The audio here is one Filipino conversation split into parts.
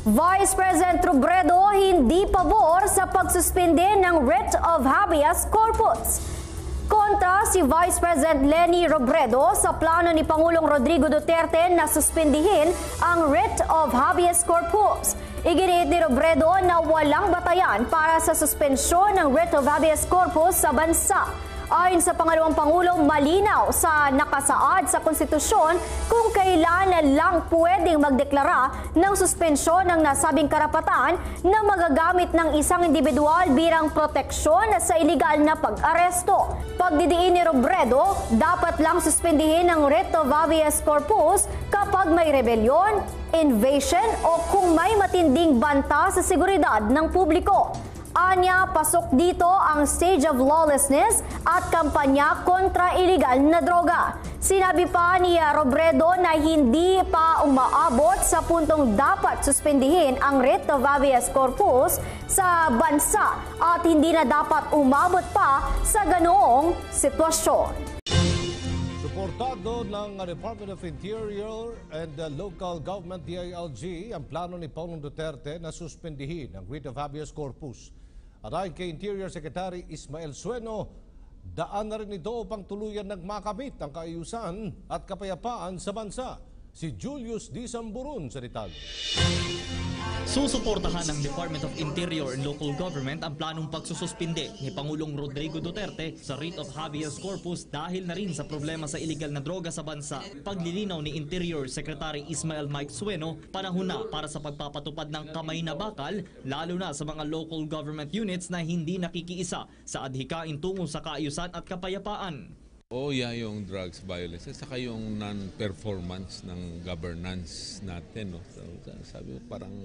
Vice President Robredo hindi pabor sa pagsuspende ng writ of habeas corpus. Kontra si Vice President Leni Robredo sa plano ni Pangulong Rodrigo Duterte na suspendihin ang writ of habeas corpus. Iginiit ni Robredo na walang batayan para sa suspensyon ng writ of habeas corpus sa bansa. Ayon sa pangalawang Pangulo, malinaw sa nakasaad sa konstitusyon kung kailan lang pwedeng magdeklara ng suspensyon ng nasabing karapatan na magagamit ng isang individual bilang proteksyon sa iligal na pag-aresto. Pagdidiin ni Robredo, dapat lang suspendihin ang writ of habeas corpus kapag may rebelyon, invasion o kung may matinding banta sa seguridad ng publiko. Anya, pasok dito ang stage of lawlessness at kampanya kontra iligal na droga. Sinabi pa ni Robredo na hindi pa umaabot sa puntong dapat suspendihin ang writ of habeas corpus sa bansa at hindi na dapat umabot pa sa ganoong sitwasyon. Suportado ng Department of Interior and Local Government DILG ang plano ni Pangulong Duterte na suspendihin ang writ of habeas corpus. At ayon kay Interior Secretary Ismael Sueno, daan na rin ito upang tuluyan nagmakamit ang kaayusan at kapayapaan sa bansa. Si Julius D. Samburun sa detalye. Susuportahan ng Department of Interior and Local Government ang planong pagsususpinde ni Pangulong Rodrigo Duterte sa writ of habeas corpus dahil na rin sa problema sa iligal na droga sa bansa. Paglilinaw ni Interior Secretary Ismael Mike Sueno, panahon na para sa pagpapatupad ng kamay na bakal, lalo na sa mga local government units na hindi nakikiisa sa adhikain tungo sa kaayusan at kapayapaan. Yung drugs violence at saka yung non-performance ng governance natin. No? So, sabi parang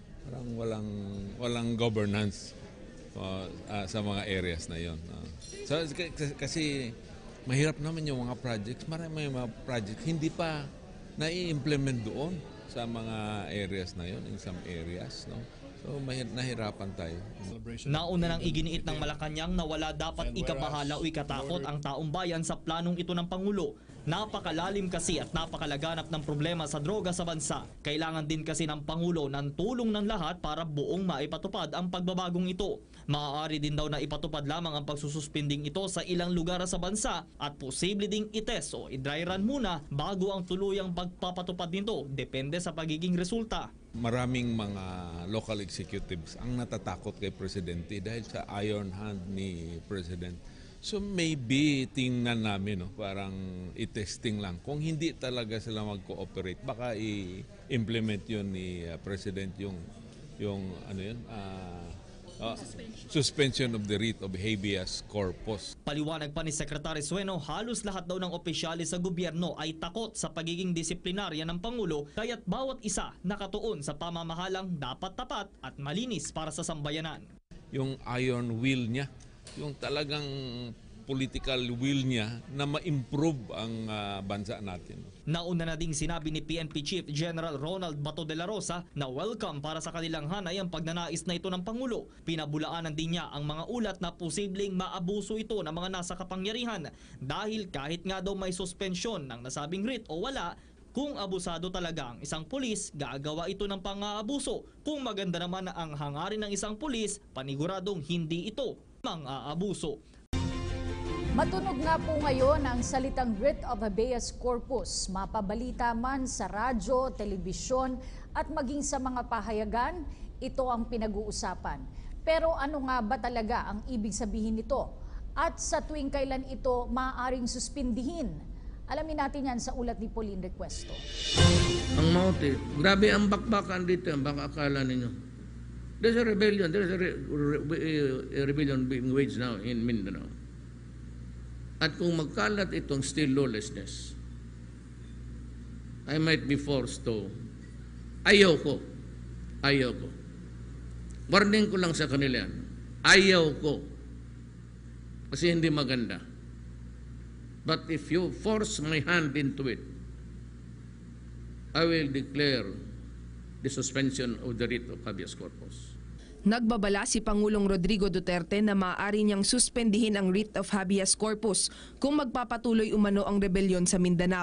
walang governance sa mga areas na yon. So, kasi mahirap naman yung mga projects. May mga projects hindi pa nai-implement doon sa mga areas na yon, in some areas. No? So, nahirapan tayo. Nauna nang iginiit ng Malacanang na wala dapat ikabahala o ikatakot ang taong bayan sa planong ito ng Pangulo. Napakalalim kasi at napakalaganap ng problema sa droga sa bansa. Kailangan din kasi ng Pangulo ng tulong ng lahat para buong maipatupad ang pagbabagong ito. Maaari din daw na ipatupad lamang ang pagsususpending ito sa ilang lugar sa bansa at posible ding itest o i-dry run muna bago ang tuluyang pagpapatupad nito. Depende sa pagiging resulta. Maraming mga local executives ang natatakot kay Presidente dahil sa iron hand ni President. So maybe tingnan namin, parang i-testing lang. Kung hindi talaga sila mag-cooperate, baka i-implement yun ni President yung suspension of the writ of habeas corpus. Paliwanag pa ni Secretary Sueno, halos lahat daw ng opisyales sa gobyerno ay takot sa pagiging disiplinarya ng Pangulo, kaya't bawat isa nakatuon sa pamamahalang dapat tapat at malinis para sa sambayanan. Yung iron will niya, yung talagang political will niya na ma-improve ang bansa natin. Nauna na ding sinabi ni PNP Chief General Ronald Bato de la Rosa na welcome para sa kanilang hanay ang pagnanais na ito ng Pangulo. Pinabulaanan din niya ang mga ulat na posibleng maabuso ito ng mga nasa kapangyarihan dahil kahit nga daw may suspensyon ng nasabing writ o wala, kung abusado talaga ang isang pulis, gagawa ito ng pang-aabuso. Kung maganda naman ang hangarin ng isang pulis, paniguradong hindi ito mang-aabuso. Matunog nga po ngayon ang salitang writ of habeas corpus. Mapabalita man sa radyo, telebisyon at maging sa mga pahayagan, ito ang pinag-uusapan. Pero ano nga ba talaga ang ibig sabihin nito? At sa tuwing kailan ito maaaring suspindihin? Alamin natin yan sa ulat ni Pauline Requesto. Ang motive, grabe ang bakbakan dito, baka akala ninyo. There's a rebellion, there's a rebellion being waged now in Mindanao. At kung magkalat itong still lawlessness, I might be forced to, ayaw ko. Warning ko lang sa kanila yan, ayaw ko. Kasi hindi maganda. But if you force my hand into it, I will declare the suspension of the writ of habeas corpus. Nagbabala si Pangulong Rodrigo Duterte na maaari niyang suspendihin ang writ of habeas corpus kung magpapatuloy umano ang rebelyon sa Mindanao.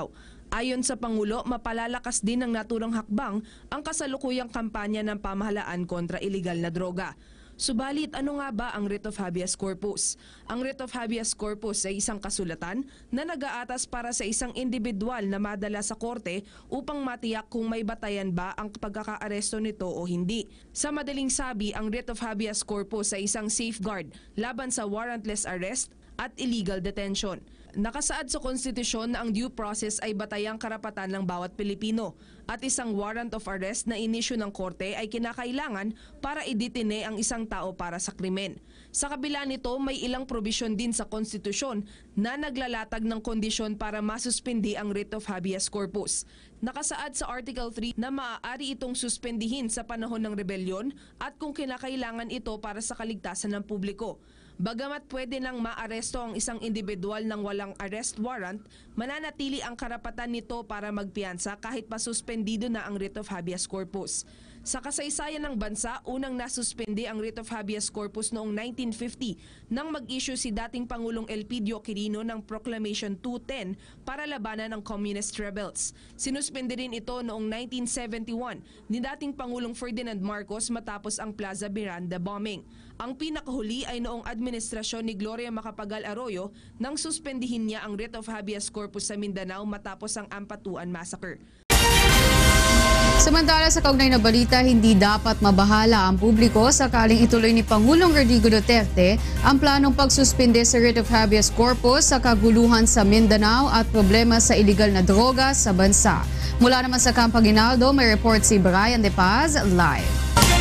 Ayon sa Pangulo, mapalalakas din ng naturang hakbang ang kasalukuyang kampanya ng pamahalaan kontra iligal na droga. Subalit, ano nga ba ang writ of habeas corpus? Ang writ of habeas corpus ay isang kasulatan na nag-aatas para sa isang individual na madala sa korte upang matiyak kung may batayan ba ang pagkakaaresto nito o hindi. Sa madaling sabi, ang writ of habeas corpus ay isang safeguard laban sa warrantless arrest at illegal detention. Nakasaad sa konstitusyon na ang due process ay batayang karapatan ng bawat Pilipino at isang warrant of arrest na inisyu ng korte ay kinakailangan para idetine ang isang tao para sa krimen. Sa kabila nito, may ilang probisyon din sa konstitusyon na naglalatag ng kondisyon para masuspindi ang writ of habeas corpus. Nakasaad sa Article 3 na maaari itong suspendihin sa panahon ng rebelyon at kung kinakailangan ito para sa kaligtasan ng publiko. Bagamat pwede nang maaresto ang isang individual ng walang arrest warrant, mananatili ang karapatan nito para magpiyansa kahit pasuspendido na ang writ of habeas corpus. Sa kasaysayan ng bansa, unang nasuspendi ang writ of habeas corpus noong 1950 nang mag-issue si dating Pangulong Elpidio Quirino ng Proclamation 210 para labanan ang communist rebels. Sinuspende rin ito noong 1971 ni dating Pangulong Ferdinand Marcos matapos ang Plaza Miranda bombing. Ang pinakahuli ay noong administrasyon ni Gloria Macapagal Arroyo nang suspendihin niya ang writ of habeas corpus sa Mindanao matapos ang Ampatuan Massacre. Samantala sa kaugnay na balita, hindi dapat mabahala ang publiko sakaling ituloy ni Pangulong Rodrigo Duterte ang planong pagsuspinde sa writ of habeas corpus sa kaguluhan sa Mindanao at problema sa iligal na droga sa bansa. Mula naman sa Camp Aguinaldo, may report si Brian De Paz live.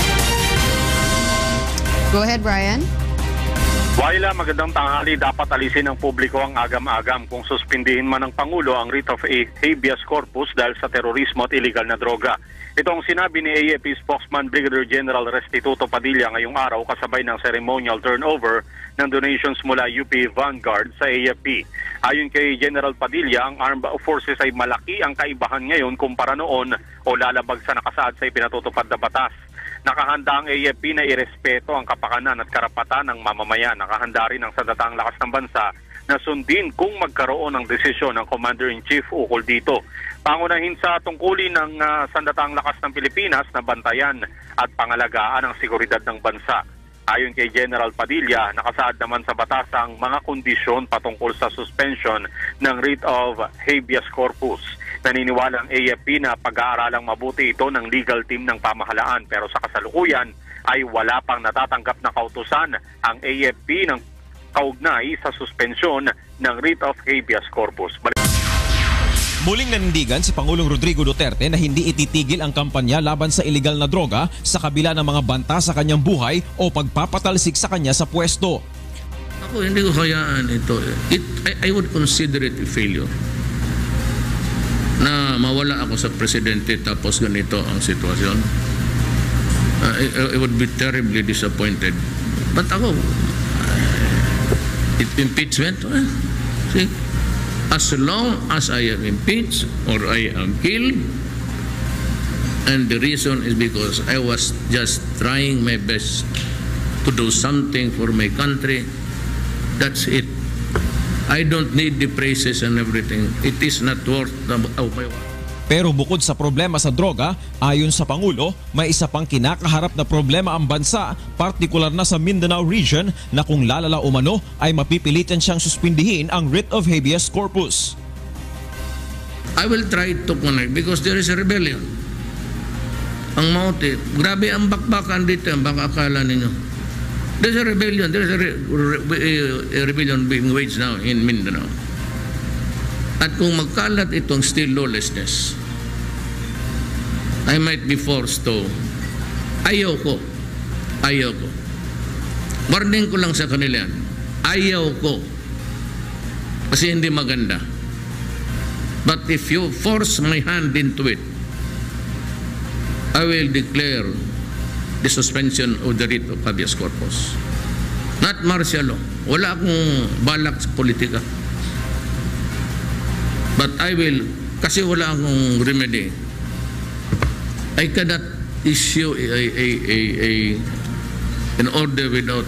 Go ahead, Brian. Waila, magandang tanghali. Dapat alisin ng publiko ang agam-agam kung suspindihin man ng Pangulo ang writ of habeas corpus dahil sa terorismo at illegal na droga. Ito ang sinabi ni AFP spokesman Brigadier General Restituto Padilla ngayong araw kasabay ng ceremonial turnover ng donations mula UP Vanguard sa AFP. Ayon kay General Padilla, ang armed forces ay malaki ang kaibahan ngayon kumpara noon o lalabag sa nakasaad sa ipinatutupad na batas. Nakahanda ang AFP na irespeto ang kapakanan at karapatan ng mamamayan. Nakahanda rin ang sandatahang lakas ng bansa na sundin kung magkaroon ng desisyon ng Commander-in-Chief ukol dito. Pangunahin sa tungkulin ng sandatahang lakas ng Pilipinas na bantayan at pangalagaan ang seguridad ng bansa. Ayon kay General Padilla, nakasaad naman sa batas ang mga kondisyon patungkol sa suspension ng writ of habeas corpus. Naniniwala ang AFP na pag-aaralang mabuti ito ng legal team ng pamahalaan pero sa kasalukuyan ay wala pang natatanggap na kautusan ang AFP ng kaugnay sa suspensyon ng writ of habeas corpus. Muling nanindigan si Pangulong Rodrigo Duterte na hindi ititigil ang kampanya laban sa iligal na droga sa kabila ng mga banta sa kanyang buhay o pagpapatalsik sa kanya sa pwesto. Ako hindi ko hayaan ito. I would consider it a failure na mawala ako sa presidente tapos ganito ang sitwasyon. I would be terribly disappointed. But ako, impeachment, see? As long as I am impeached or I am killed, and the reason is because I was just trying my best to do something for my country, that's it. I don't need the praises and everything. It is not worth my work. Pero bukod sa problema sa droga, ayon sa Pangulo, may isa pang kinakaharap na problema ang bansa, partikular na sa Mindanao region na kung lalala umano ay mapipilitan siyang suspindihin ang writ of habeas corpus. I will try to connect because there is a rebellion. Ang motive, grabe ang bakbakan dito, baka akala ninyo. There's a rebellion, there's a rebellion being waged now in Mindanao. At kung magkalat itong still lawlessness, I might be forced to, ayaw ko. Warning ko lang sa kanila yan, ayaw ko. Kasi hindi maganda. But if you force my hand into it, I will declare the suspension of the writ of habeas corpus. Not martial law. Wala akong balak sa politika. But I will, kasi wala akong remedy. I cannot issue an order without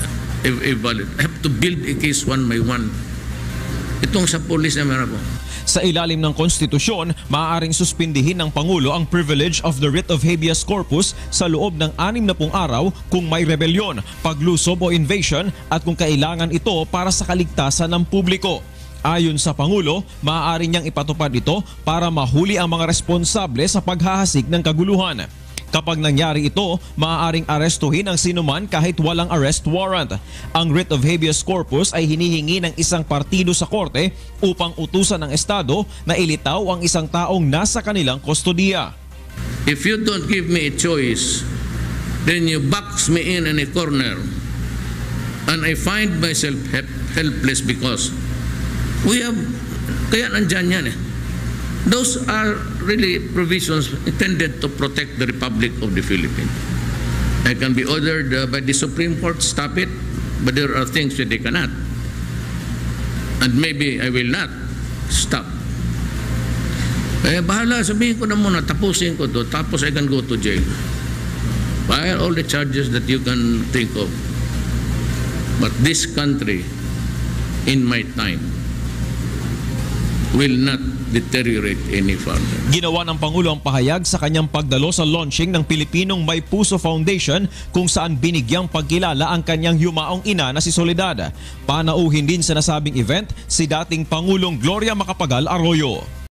a valid. I have to build a case one by one. Itong sa police na meron ko. Sa Sa ilalim ng konstitusyon, maaaring suspindihin ng Pangulo ang privilege of the writ of habeas corpus sa loob ng 60 araw kung may rebelyon, paglusob o invasion at kung kailangan ito para sa kaligtasan ng publiko. Ayon sa Pangulo, maaari niyang ipatupad ito para mahuli ang mga responsable sa paghahasik ng kaguluhan. Kapag nangyari ito, maaaring arestuhin ang sinuman kahit walang arrest warrant. Ang writ of habeas corpus ay hinihingi ng isang partido sa korte upang utusan ng Estado na ilitaw ang isang taong nasa kanilang kustodiya. If you don't give me a choice, then you box me in a corner and I find myself helpless because we have, kaya nandyan yan eh. Those are really provisions intended to protect the Republic of the Philippines. I can be ordered by the Supreme Court, stop it, but there are things that they cannot. And maybe I will not stop. Eh, bahala, sabihin ko na muna, tapusin ko to, tapos I can go to jail. File all the charges that you can think of. But this country, in my time, will not deteriorate any further. Ginawa ng Pangulo ang pahayag sa kanyang pagdalo sa launching ng Pilipinong May Puso Foundation kung saan binigyang pagkilala ang kanyang yumaong ina na si Soledad. Panauhin din sa nasabing event si dating Pangulong Gloria Macapagal Arroyo.